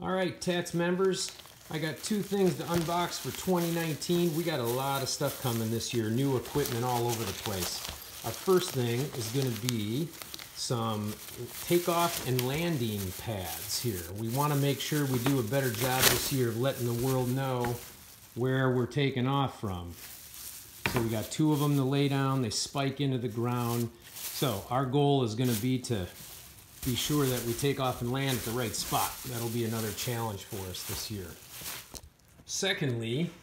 All right, TATTS members, I got two things to unbox for 2019. We got a lot of stuff coming this year, new equipment all over the place. Our first thing is going to be some takeoff and landing pads here. We want to make sure we do a better job this year of letting the world know where we're taking off from. So we got two of them to lay down, they spike into the ground. So our goal is going to be sure that we take off and land at the right spot. That'll be another challenge for us this year. Secondly,